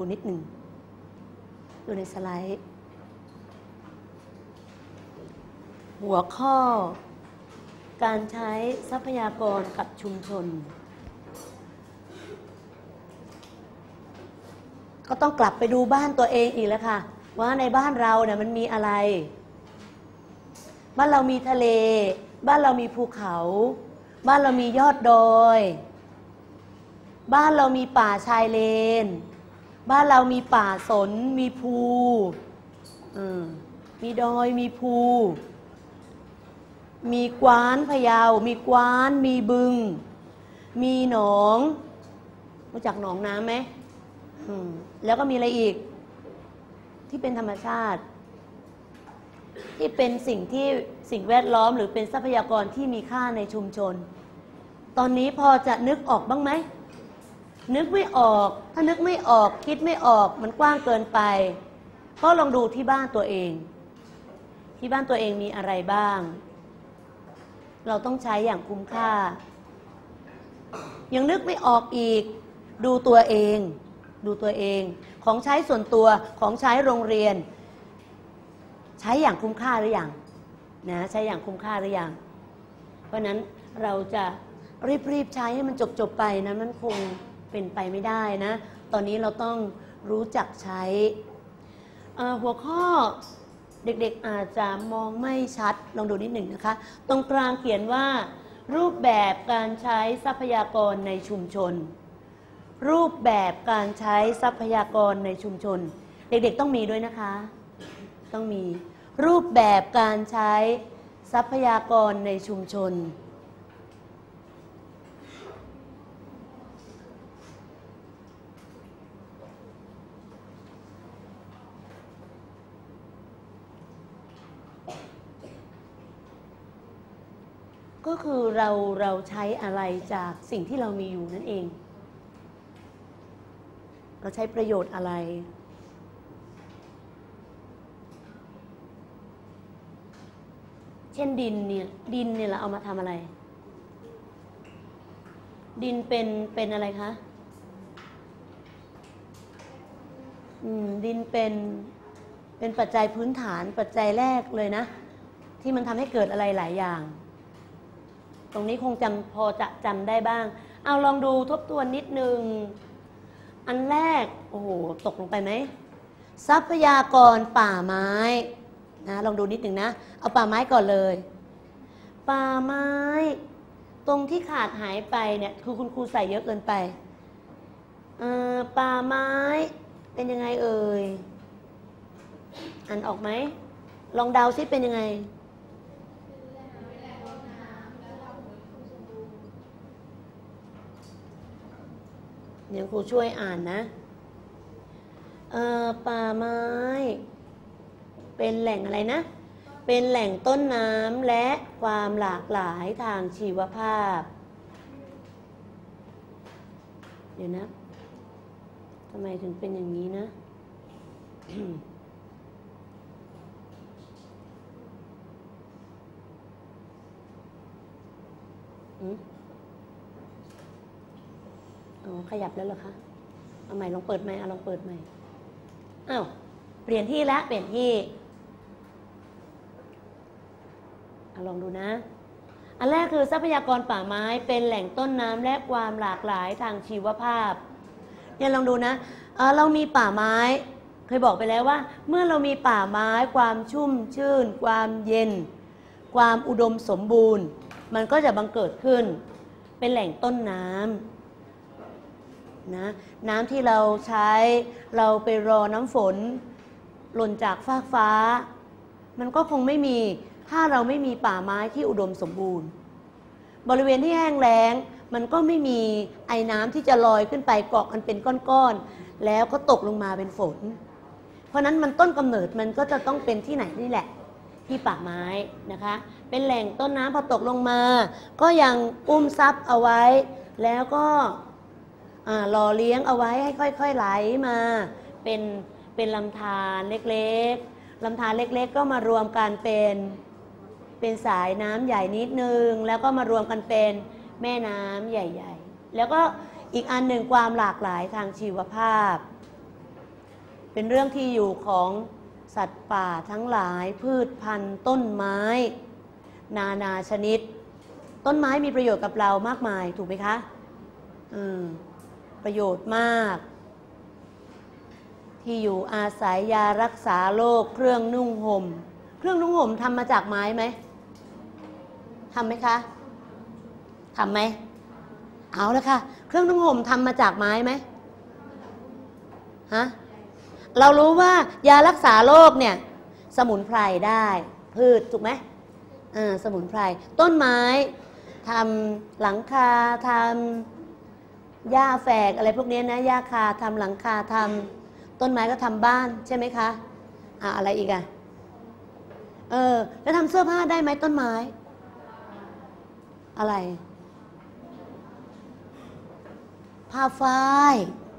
นิดหนึ่งดูในสไลด์หัวข้อการใช้ทรัพยากรกับชุมชนก็ต้องกลับไปดูบ้านตัวเองอีกแล้วค่ะว่าในบ้านเราเนี่ยมันมีอะไรบ้านเรามีทะเลบ้านเรามีภูเขาบ้านเรามียอดดอยบ้านเรามีป่าชายเลนบ้านเรามีป่าสนมีภูมีดอยมีภูมีกว้านพะเยามีกว้านมีบึงมีหนองรู้จักหนองน้ำไหมแล้วก็มีอะไรอีกที่เป็นธรรมชาติที่เป็นสิ่งแวดล้อมหรือเป็นทรัพยากรที่มีค่าในชุมชนตอนนี้พอจะนึกออกบ้างไหมนึกไม่ออกถ้านึกไม่ออกคิดไม่ออกมันกว้างเกินไปก็ลองดูที่บ้านตัวเองที่บ้านตัวเองมีอะไรบ้างเราต้องใช้อย่างคุ้มค่ายังนึกไม่ออกอีกดูตัวเองของใช้ส่วนตัวของใช้โรงเรียนใช้อย่างคุ้มค่าหรือยังนะใช้อย่างคุ้มค่าหรือยังเพราะนั้นเราจะรีบใช้ให้มันจบไปนะมันคงเป็นไปไม่ได้นะตอนนี้เราต้องรู้จักใช้หัวข้อเด็กๆอาจจะมองไม่ชัดลองดูนิดหนึ่งนะคะตรงกลางเขียนว่ารูปแบบการใช้ทรัพยากรในชุมชนรูปแบบการใช้ทรัพยากรในชุมชนเด็กๆต้องมีด้วยนะคะต้องมีรูปแบบการใช้ทรัพยากรในชุมชนก็คือเราใช้อะไรจากสิ่งที่เรามีอยู่นั่นเองเราใช้ประโยชน์อะไรเช่นดินเนี่ยเราเอามาทำอะไรดินเป็นอะไรคะดินเป็นปัจจัยพื้นฐานปัจจัยแรกเลยนะที่มันทำให้เกิดอะไรหลายอย่างตรงนี้คงพอจะจำได้บ้างเอาลองดูทบทวนนิดนึงอันแรกโอ้โหตกลงไปไหมทรัพยากรป่าไม้นะลองดูนิดหนึ่งนะเอาป่าไม้ก่อนเลยป่าไม้ตรงที่ขาดหายไปเนี่ยคือคุณครูใส่เยอะเกินไปป่าไม้เป็นยังไงเอ่ยอ่านออกไหมลองเดาซิเป็นยังไงเดี๋ยวครูช่วยอ่านนะป่าไม้เป็นแหล่งอะไรนะเป็นแหล่งต้นน้ำและความหลากหลายทางชีวภาพเดี๋ยวนะทำไมถึงเป็นอย่างนี้นะ ขยับแล้วเหรอคะเอาใหม่ลองเปิดใหม่ลองเปิดใหม่อ้าวเปลี่ยนที่แล้วเปลี่ยนที่ลองดูนะอันแรกคือทรัพยากรป่าไม้เป็นแหล่งต้นน้ำและความหลากหลายทางชีวภาพเนี่ยลองดูนะเรามีป่าไม้เคยบอกไปแล้วว่าเมื่อเรามีป่าไม้ความชุ่มชื่นความเย็นความอุดมสมบูรณ์มันก็จะบังเกิดขึ้นเป็นแหล่งต้นน้ำนะน้ำที่เราใช้เราไปรอน้ำฝนหล่นจากฟากฟ้ามันก็คงไม่มีถ้าเราไม่มีป่าไม้ที่อุดมสมบูรณ์บริเวณที่แห้งแล้งมันก็ไม่มีไอ้น้ำที่จะลอยขึ้นไปเกาะกันเป็นก้อนๆแล้วก็ตกลงมาเป็นฝนเพราะนั้นมันต้นกำเนิดมันก็จะต้องเป็นที่ไหนนี่แหละที่ป่าไม้นะคะเป็นแหล่งต้นน้ำพอตกลงมาก็ยังอุ้มซับเอาไว้แล้วก็หล่อเลี้ยงเอาไว้ให้ค่อยๆไหลมาเป็นลำธารเล็กๆลำธารเล็กๆก็มารวมกันเป็นสายน้ำใหญ่นิดนึงแล้วก็มารวมกันเป็นแม่น้ำใหญ่ๆแล้วก็อีกอันหนึ่งความหลากหลายทางชีวภาพเป็นเรื่องที่อยู่ของสัตว์ป่าทั้งหลายพืชพันธุ์ต้นไม้นานาชนิดต้นไม้มีประโยชน์กับเรามากมายถูกไหมคะประโยชน์มากที่อยู่อาศัยยารักษาโรคเครื่องนุ่งห่มเครื่องนุ่งห่มทำมาจากไม้ไหมทำไหมคะทำไหมเอาละค่ะเครื่องนุ่งห่มทำมาจากไม้ไหมฮะเรารู้ว่ายารักษาโรคเนี่ยสมุนไพรได้พืชถูกไหมสมุนไพรต้นไม้ทำหลังคาทำหญ้าแฝกอะไรพวกนี้นะหญ้าคาทำหลังคาทำต้นไม้ก็ทำบ้านใช่ไหมคะอะไรอีกอะแล้วทำเสื้อผ้าได้ไหมต้นไม้อะไรผ้าฝ้าย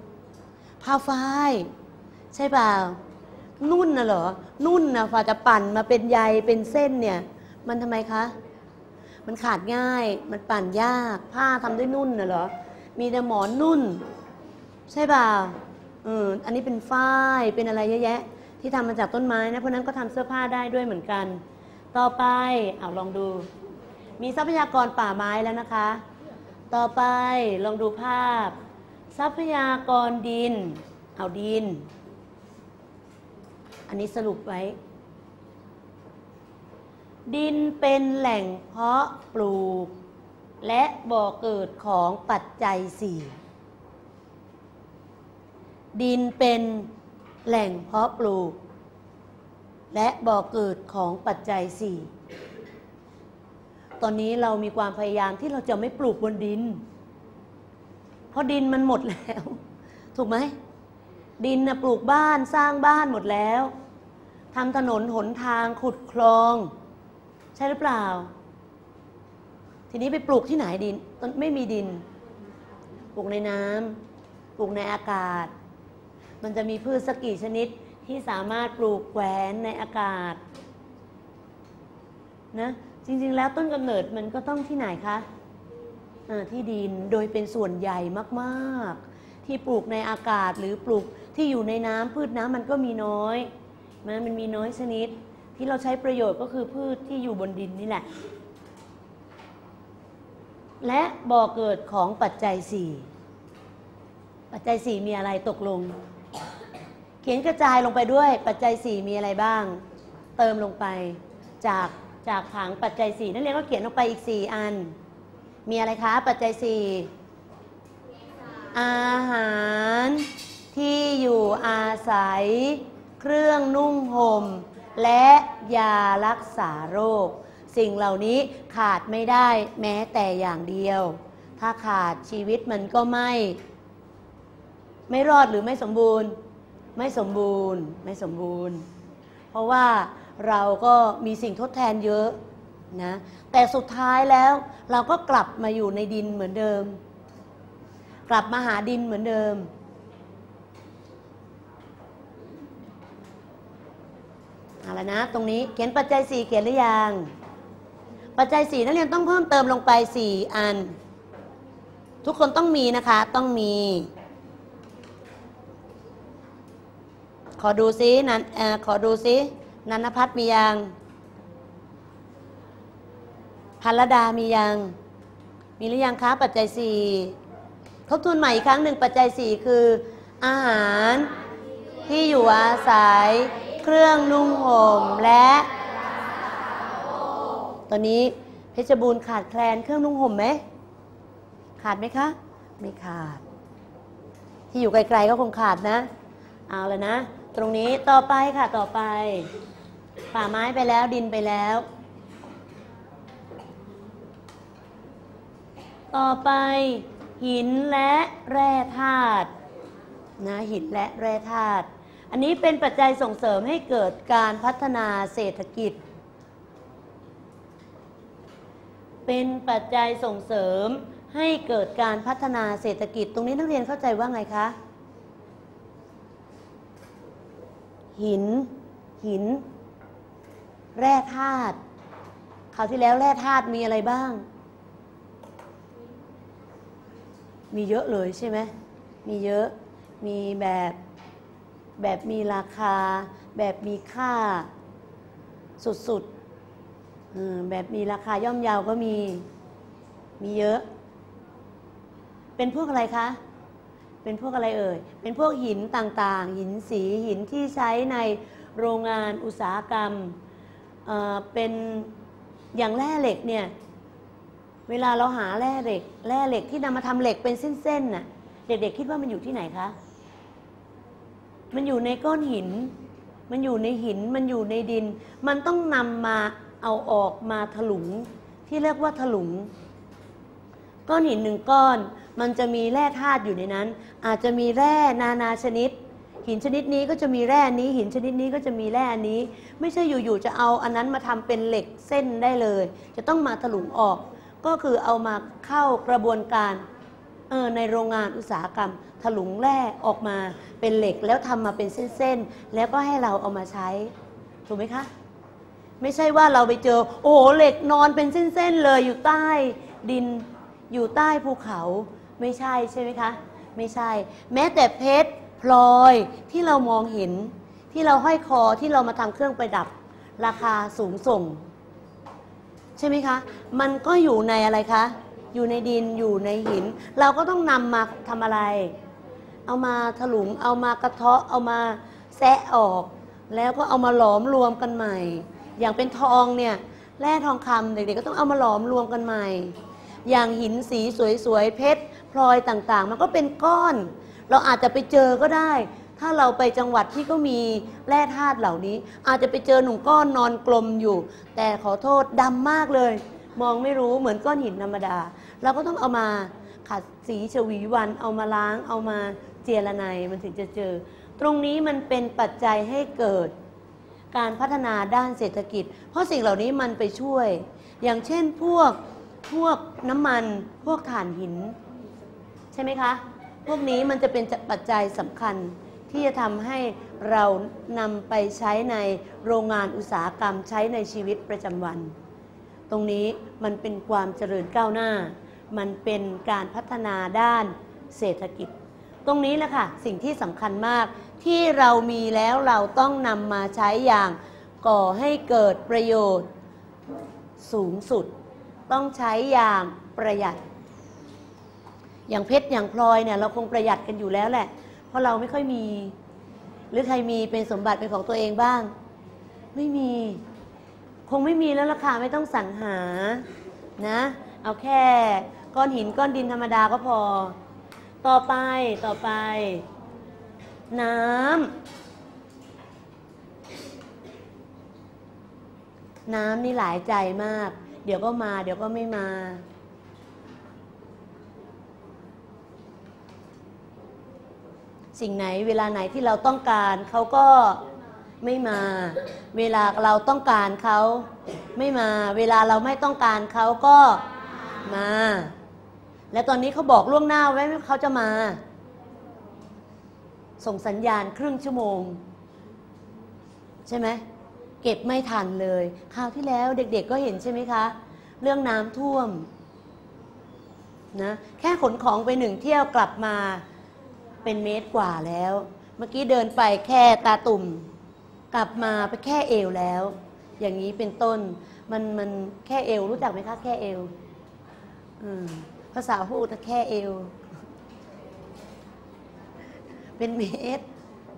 ใช่เปล่านุ่นน่ะเหรอนุ่นน่ะฝ่าจะปั่นมาเป็นใยเป็นเส้นเนี่ยมันทำไมคะมันขาดง่ายมันปั่นยากผ้าทำด้วยนุ่นน่ะเหรอมีแต่หมอนนุ่นใช่เปล่าอันนี้เป็นฝ้ายเป็นอะไรเยอะแยะที่ทำมาจากต้นไม้นะเพราะนั้นก็ทำเสื้อผ้าได้ด้วยเหมือนกันต่อไปเอาลองดูมีทรัพยากรป่าไม้แล้วนะคะต่อไปลองดูภาพทรัพยากรดินเอาดินอันนี้สรุปไว้ดินเป็นแหล่งเพาะปลูกและบ่อเกิดของปัจจัยสี่ดินเป็นแหล่งเพาะปลูกและบ่อเกิดของปัจจัยสี่ตอนนี้เรามีความพยายามที่เราจะไม่ปลูกบนดินเพราะดินมันหมดแล้วถูกไหมดินนะปลูกบ้านสร้างบ้านหมดแล้วทำถนนหนทางขุดคลองใช่หรือเปล่าทีนี้ไปปลูกที่ไหนดินไม่มีดินปลูกในน้ำปลูกในอากาศมันจะมีพืชสักกี่ชนิดที่สามารถปลูกแขวนในอากาศนะจริงๆแล้วต้นกำเนิดมันก็ต้องที่ไหนคะที่ดินโดยเป็นส่วนใหญ่มากๆที่ปลูกในอากาศหรือปลูกที่อยู่ในน้ำพืชน้ำมันก็มีน้อยมันมีน้อยชนิดที่เราใช้ประโยชน์ก็คือพืชที่อยู่บนดินนี่แหละและบ่อเกิดของปัจจัยสี่ปัจจัยสี่มีอะไรตกลงเขียนกระจายลงไปด้วยปัจจัยสี่มีอะไรบ้างเติมลงไปจากผังปัจจัยสี่นักเรียนก็เขียนลงไปอีก4อันมีอะไรคะปัจจัยสี่อาหารที่อยู่อาศัยเครื่องนุ่งห่มและยารักษาโรคสิ่งเหล่านี้ขาดไม่ได้แม้แต่อย่างเดียวถ้าขาดชีวิตมันก็ไม่รอดหรือไม่สมบูรณ์ไม่สมบูรณ์เพราะว่าเราก็มีสิ่งทดแทนเยอะนะแต่สุดท้ายแล้วเราก็กลับมาอยู่ในดินเหมือนเดิมกลับมาหาดินเหมือนเดิมเอาละนะตรงนี้เขียนปัจจัย4เขียนหรือยังปัจจัย4นักเรียนต้องเพิ่มเติมลงไป4อันทุกคนต้องมีนะคะต้องมีขอดูซินันภัทรมียังพัลดามียังมีหรือยังคะปัจจัย4ทบทวนใหม่อีกครั้งหนึ่งปัจจัย4คืออาหารที่อยู่อาศัยเครื่องนุ่งห่มและตอนนี้เพชรบูรณ์ขาดแคลนเครื่องนุ่งห่มไหมขาดไหมคะไม่ขาดที่อยู่ไกลๆก็คงขาดนะเอาเลยนะตรงนี้ต่อไปค่ะต่อไปป่าไม้ไปแล้วดินไปแล้วต่อไปหินและแร่ธาตุนะหินและแร่ธาตุอันนี้เป็นปัจจัยส่งเสริมให้เกิดการพัฒนาเศรษฐกิจเป็นปัจจัยส่งเสริมให้เกิดการพัฒนาเศรษฐกิจตรงนี้นักเรียนเข้าใจว่าไงคะหินแร่ธาตุคราวที่แล้วแร่ธาตุมีอะไรบ้างมีเยอะเลยใช่ไหมมีเยอะมีแบบแบบมีราคาแบบมีค่าสุดๆแบบมีราคาย่อมเยาก็มีเยอะเป็นพวกอะไรคะเป็นพวกอะไรเอ่ยเป็นพวกหินต่างๆหินสีหินที่ใช้ในโรงงานอุตสาหกรรมเป็นอย่างแร่เหล็กเนี่ยเวลาเราหาแร่เหล็กที่นำมาทำเหล็กเป็นเส้นๆน่ะเด็กๆคิดว่ามันอยู่ที่ไหนคะมันอยู่ในก้อนหินมันอยู่ในหินมันอยู่ในดินมันต้องนำมาเอาออกมาถลุงที่เรียกว่าถลุงก้อนหินหนึ่งก้อนมันจะมีแร่ธาตุอยู่ในนั้นอาจจะมีแร่นานาชนิดหินชนิดนี้ก็จะมีแร่นี้หินชนิดนี้ก็จะมีแร่อันนี้ไม่ใช่อยู่ๆจะเอาอันนั้นมาทำเป็นเหล็กเส้นได้เลยจะต้องมาถลุงออกก็คือเอามาเข้ากระบวนการในโรงงานอุตสาหกรรมถลุงแร่ออกมาเป็นเหล็กแล้วทำมาเป็นเส้นๆแล้วก็ให้เราเอามาใช้ถูกไหมคะไม่ใช่ว่าเราไปเจอโอ้โหเหล็กนอนเป็นเส้นๆเลยอยู่ใต้ดินอยู่ใต้ภูเขาไม่ใช่ใช่ไหมคะไม่ใช่แม้แต่เพชรพลอยที่เรามองเห็นที่เราห้อยคอที่เรามาทำเครื่องประดับราคาสูงส่งใช่ไหมคะมันก็อยู่ในอะไรคะอยู่ในดินอยู่ในหินเราก็ต้องนำมาทำอะไรเอามาถลุงเอามากระเทาะเอามาแซะออกแล้วก็เอามาหลอมรวมกันใหม่อย่างเป็นทองเนี่ยแร่ทองคำเด็กๆก็ต้องเอามาหลอมรวมกันใหม่อย่างหินสีสวยๆเพชรพลอยต่างๆมันก็เป็นก้อนเราอาจจะไปเจอก็ได้ถ้าเราไปจังหวัดที่ก็มีแร่ธาตุเหล่านี้อาจจะไปเจอหนุ่มก้อนนอนกลมอยู่แต่ขอโทษดำมากเลยมองไม่รู้เหมือนก้อนหินธรรมดาเราก็ต้องเอามาขัดสีฉวีวันเอามาล้างเอามาเจียระไนมันถึงจะเจอตรงนี้มันเป็นปัจจัยให้เกิดการพัฒนาด้านเศรษฐกิจเพราะสิ่งเหล่านี้มันไปช่วยอย่างเช่นพวกน้ำมันพวกถ่านหินใช่ไหมคะพวกนี้มันจะเป็นปัจจัยสำคัญที่จะทำให้เรานำไปใช้ในโรงงานอุตสาหกรรมใช้ในชีวิตประจำวันตรงนี้มันเป็นความเจริญก้าวหน้ามันเป็นการพัฒนาด้านเศรษฐกิจตรงนี้แหละค่ะสิ่งที่สำคัญมากที่เรามีแล้วเราต้องนำมาใช้อย่างก่อให้เกิดประโยชน์สูงสุดต้องใช้อย่างประหยัดอย่างเพชรอย่างพลอยเนี่ยเราคงประหยัดกันอยู่แล้วแหละเพราะเราไม่ค่อยมีหรือใครมีเป็นสมบัติเป็นของตัวเองบ้างไม่มีคงไม่มีแล้วล่ะค่ะไม่ต้องสรรหานะเอาแค่ก้อนหินก้อนดินธรรมดาก็พอต่อไปน้ำนี่หลายใจมากเดี๋ยวก็มาเดี๋ยวก็ไม่มาสิ่งไหนเวลาไหนที่เราต้องการเขาก็ไม่มาเวลาเราต้องการเขาไม่มาเวลาเราไม่ต้องการเขาก็มาแล้วตอนนี้เขาบอกล่วงหน้าไว้ว่าเขาจะมาส่งสัญญาณครึ่งชั่วโมงใช่ไหมเก็บไม่ทันเลยคราวที่แล้วเด็กๆก็เห็นใช่ไหมคะเรื่องน้ำท่วมนะแค่ขนของไป1เที่ยวกลับมาเป็นเมตรกว่าแล้วเมื่อกี้เดินไปแค่ตาตุ่มกลับมาไปแค่เอวแล้วอย่างนี้เป็นต้นมันแค่เอวรู้จักไหมคะแค่เอวภาษาพูดแค่เอวเป็นเมตร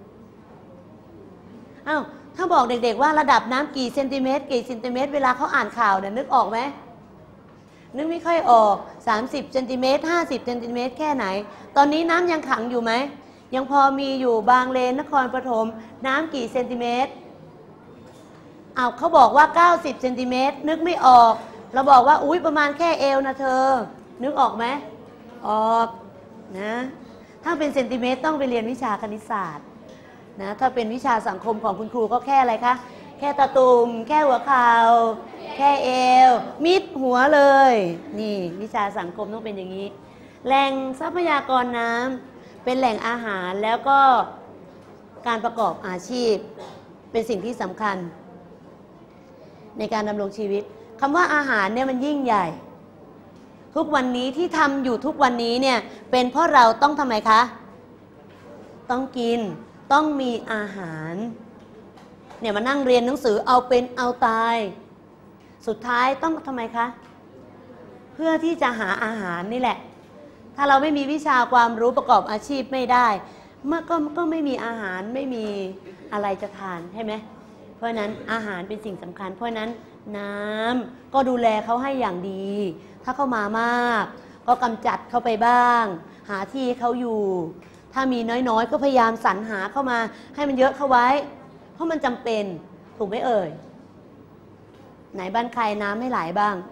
อ้าวถ้าบอกเด็กๆว่าระดับน้ำกี่เซนติเมตรเวลาเขาอ่านข่าวเนี่ยนึกออกไหมนึกไม่ค่อยออก30เซนติเมตร50เซนติเมตรแค่ไหนตอนนี้น้ำยังขังอยู่ไหมยังพอมีอยู่บางเลนนครปฐมน้ำกี่เซนติเมตรเขาบอกว่า90เซนติเมตรนึกไม่ออกเราบอกว่าอุ๊ยประมาณแค่เอวนะเธอนึกออกไหมออกนะถ้าเป็นเซนติเมตรต้องไปเรียนวิชาคณิตศาสตร์นะถ้าเป็นวิชาสังคมของคุณครูก็แค่อะไรคะแค่ตาตุ่มแค่หัวเข่าแค่เอวมิดหัวเลยนี่วิชาสังคมต้องเป็นอย่างนี้แหล่งทรัพยากรน้ำเป็นแหล่งอาหารแล้วก็การประกอบอาชีพเป็นสิ่งที่สำคัญในการดำรงชีวิตคำว่าอาหารเนี่ยมันยิ่งใหญ่ทุกวันนี้ที่ทำอยู่ทุกวันนี้เนี่ยเป็นเพราะเราต้องทำไมคะต้องกินต้องมีอาหารเนี่ยมานั่งเรียนหนังสือเอาเป็นเอาตายสุดท้ายต้องทำไมคะเพื่อที่จะหาอาหารนี่แหละถ้าเราไม่มีวิชาความรู้ประกอบอาชีพไม่ได้ก็ไม่มีอาหารไม่มีอะไรจะทานใช่ไหมเพราะนั้นอาหารเป็นสิ่งสำคัญเพราะนั้นน้ำก็ดูแลเขาให้อย่างดีถ้าเขามามากก็กำจัดเขาไปบ้างหาที่เขาอยู่ถ้ามีน้อยๆก็พยายามสรรหาเข้ามาให้มันเยอะเข้าไว้เพราะมันจำเป็นถูกไหมเอ่ยไหนบ้านใครน้ำไม่ไหลบ้าง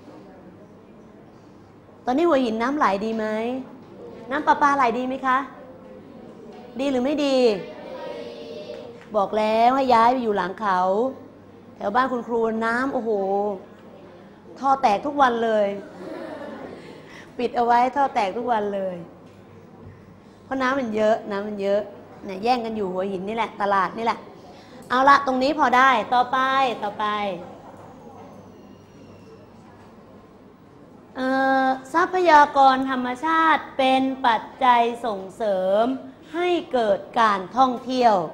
ตอนนี้หัวหินน้ำไหลดีไหมน้ำประปาไหลดีไหมคะดีหรือไม่ดีบอกแล้วให้ย้ายไปอยู่หลังเขาแถวบ้านคุณครูน้ำโอ้โหท่อแตกทุกวันเลยปิดเอาไว้ท่อแตกทุกวันเลยเพราะน้ำมันเยอะเนี่ยแย่งกันอยู่หัวหินนี่แหละตลาดนี่แหละเอาละตรงนี้พอได้ต่อไปทรัพยากรธรรมชาติเป็นปัจจัยส่งเสริมให้เกิดการท่องเที่ยว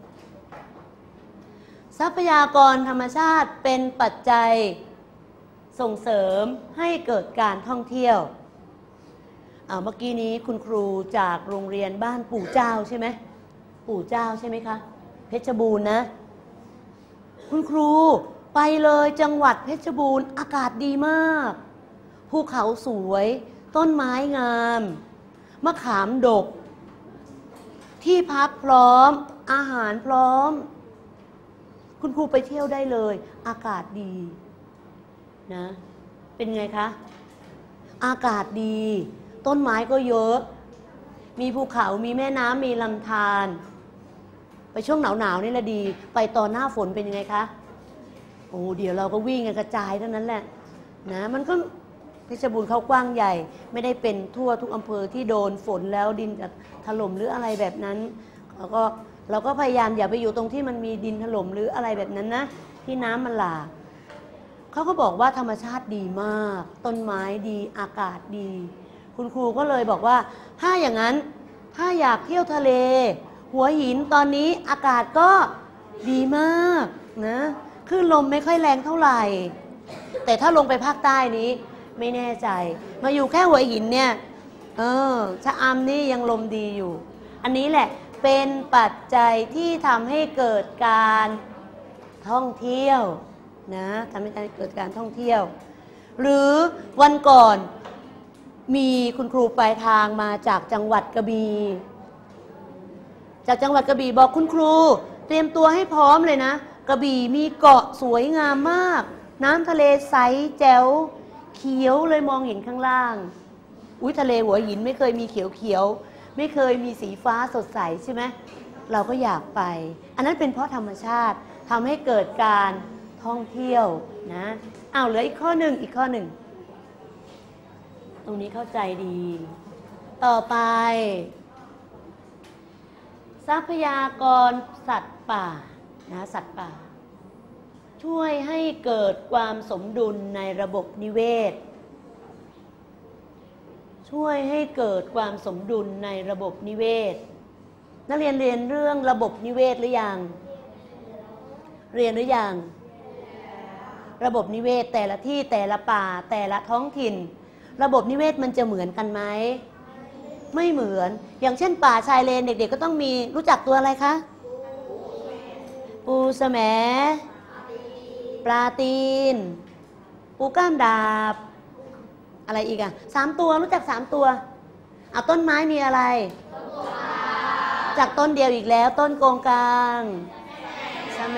ทรัพยากรธรรมชาติเป็นปัจจัยส่งเสริมให้เกิดการท่องเที่ยวเมื่อกี้นี้คุณครูจากโรงเรียนบ้านปู่เจ้าใช่ไหมปู่เจ้าใช่ไหมคะเพชรบูรณ์นะคุณครูไปเลยจังหวัดเพชรบูรณ์อากาศดีมากภูเขาสวยต้นไม้งามมะขามดกที่พักพร้อมอาหารพร้อมคุณครูไปเที่ยวได้เลยอากาศดีนะเป็นไงคะอากาศดีต้นไม้ก็เยอะมีภูเขามีแม่น้ำมีลำธารไปช่วงหนาวนี่แหละดีไปตอนหน้าฝนเป็นยังไงคะโอ้เดี๋ยวเราก็วิ่งกันกระจายเท่านั้นแหละนะมันก็เพชรบูรณ์เขากว้างใหญ่ไม่ได้เป็นทั่วทุกอำเภอที่โดนฝนแล้วดินถล่มหรืออะไรแบบนั้นเราก็พยายามอย่าไปอยู่ตรงที่มันมีดินถล่มหรืออะไรแบบนั้นนะที่น้ำมันหลากเขาก็บอกว่าธรรมชาติดีมากต้นไม้ดีอากาศดีคุณครูก็เลยบอกว่าถ้าอย่างนั้นถ้าอยากเที่ยวทะเลหัวหินตอนนี้อากาศก็ดีมากนะคลื่นลมไม่ค่อยแรงเท่าไหร่แต่ถ้าลงไปภาคใต้นี้ไม่แน่ใจมาอยู่แค่หัวหินเนี่ยชะอำนี่ยังลมดีอยู่อันนี้แหละเป็นปัจจัยที่ทำให้เกิดการท่องเที่ยวนะทำให้เกิดการท่องเที่ยวหรือวันก่อนมีคุณครูปลายทางมาจากจังหวัดกระบี่บอกคุณครูเตรียมตัวให้พร้อมเลยนะกระบี่มีเกาะสวยงามมากน้ำทะเลใสแจ๋วเขียวเลยมองเห็นข้างล่างทะเลหัวหินไม่เคยมีเขียวไม่เคยมีสีฟ้าสดใสใช่ไหมเราก็อยากไปอันนั้นเป็นเพราะธรรมชาติทำให้เกิดการท่องเที่ยวนะเหลืออีกข้อหนึ่งตรงนี้เข้าใจดีต่อไปทรัพยากรสัตว์ป่านะสัตว์ป่าช่วยให้เกิดความสมดุลในระบบนิเวศช่วยให้เกิดความสมดุลในระบบนิเวศนักเรียนเรียนเรื่องระบบนิเวศหรือยังเรียนหรือยังระบบนิเวศแต่ละที่แต่ละป่าแต่ละท้องถิ่นระบบนิเวศมันจะเหมือนกันไหมไม่เหมือนอย่างเช่นป่าชายเลนเด็กๆก็ต้องมีรู้จักตัวอะไรคะปูแสมปลาตีนปูก้ามดาบอะไรอีกอ่ะ3 ตัวรู้จัก3 ตัวต้นไม้มีอะไรจากต้นเดียวอีกแล้วต้นโกงกลางแสม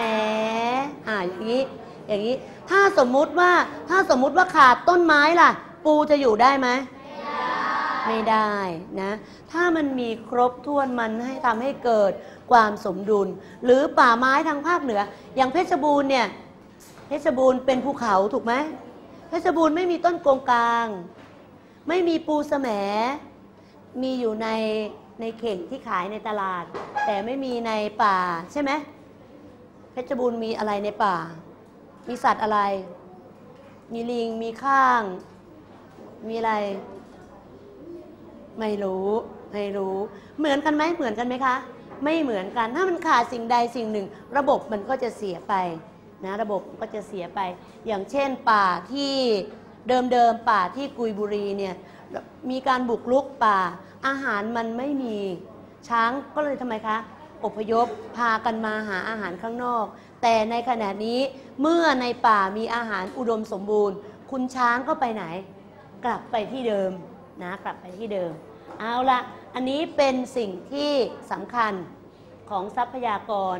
อย่างนี้ถ้าสมมุติว่าขาดต้นไม้ล่ะปูจะอยู่ได้ไหมไม่ได้นะถ้ามันมีครบถ้วนมันให้ทำให้เกิดความสมดุลหรือป่าไม้ทางภาคเหนืออย่างเพชรบูรณ์เนี่ยเพชรบูรณ์เป็นภูเขาถูกไหมเพชรบูรณ์ไม่มีต้นโกงกลางไม่มีปูแสมมีอยู่ในเข่งที่ขายในตลาดแต่ไม่มีในป่าใช่ไหมเพชรบูรณ์มีอะไรในป่ามีสัตว์อะไรมีลิงมีข้างมีอะไรไม่รู้เหมือนกันไหมคะไม่เหมือนกันถ้ามันขาดสิ่งใดสิ่งหนึ่งระบบมันก็จะเสียไปนะระบบก็จะเสียไปอย่างเช่นป่าที่เดิมป่าที่กุยบุรีเนี่ยมีการบุกรุกป่าอาหารมันไม่มีช้างก็เลยทำไมคะอพยพพากันมาหาอาหารข้างนอกแต่ในขณะนี้เมื่อในป่ามีอาหารอุดมสมบูรณ์คุณช้างก็ไปไหนกลับไปที่เดิมนะกลับไปที่เดิมเอาละอันนี้เป็นสิ่งที่สำคัญของทรัพยากร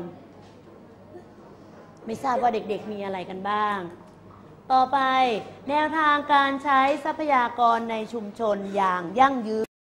ไม่ทราบว่าเด็กๆมีอะไรกันบ้างต่อไปแนวทางการใช้ทรัพยากรในชุมชนอย่างยั่งยืน